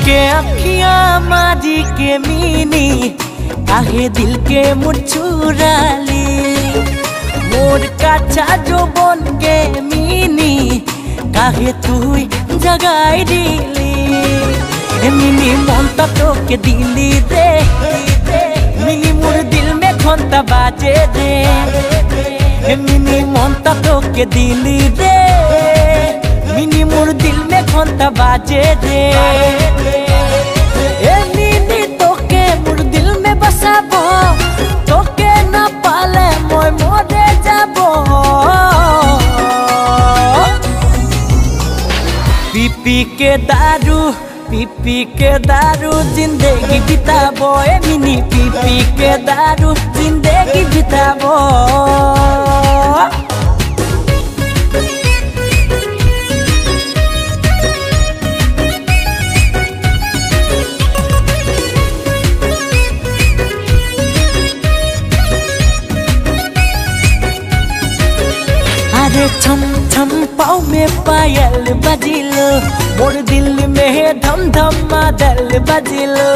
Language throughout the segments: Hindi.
के अखियां मारी के मीनी काहे दिल के मुचुराली मोर काचा जो बन के मीनी काहे तू जगाई दिली मिनी मन तो के दिली दे मिनी मोर दिल में घंटा बाजे दे मिनी मन तो के दिली दे मिनी मोर दिल में घंटा बाजे दे मिनी तो के मोर दिल में बसाबो तो के ना पाले मोय मोरे जाबो पी के दारू जिंदगी बिताबो मिनी पी के दारू जिंदगी बिताबो अरे छम छम पाँव में पायल बजिलो मोर दिल में धम धम मादल बजिलो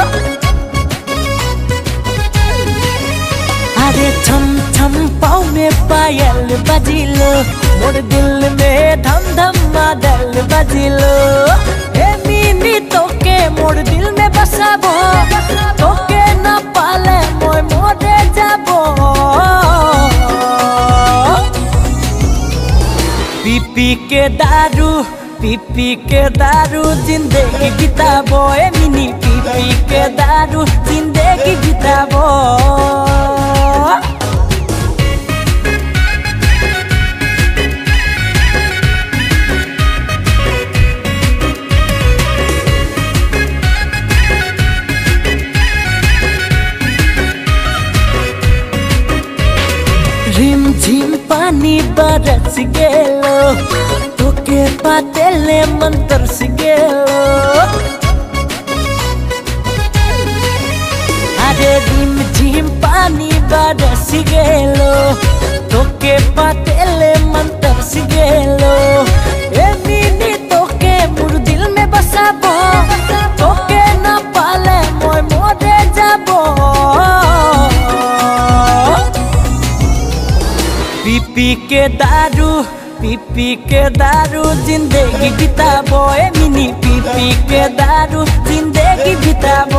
अरे छम छम पाँव में पायल बजिलो मोर दिल में धम धम मादल बजिलो ए मिनी तो के मोर दिल में बसाबो तो के ना पाले मोय मोरे जाबो पी के दारू जिंदगी बिताबो मिनी पी के दारू जिंदगी बिताबो रिम झिम पानी बरस गेलो के पातेले मन तरस गेलो अरे रिम झिम पानी बरस गेलो तो के पातेले मन तरस गेलो ए मिनी तो के मोर दिल में बसाबो तो के ना पाले मोय मोरे जाबो पी के दारू जिंदगी बिताबो मिनी पी के दारू जिंदगी बिताबो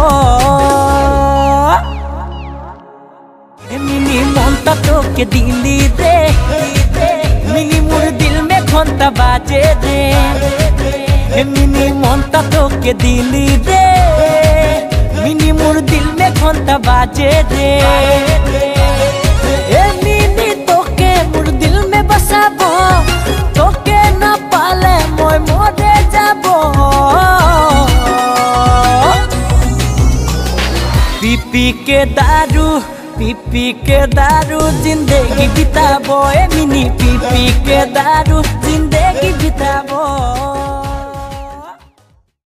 मिनी मन तो के दिली दे मिनी मोर दिल में घंटा बाजे दे मिनी मन तो के दिली दे मिनी मोर दिल में घंटा बाजे दे मिनी तो के मोर दिल में बसाबो तो के ना पाले मोय मोरे जाबो पी के दारू जिंदगी बिताबो मिनी पी के दारू जिंदगी बिताबो।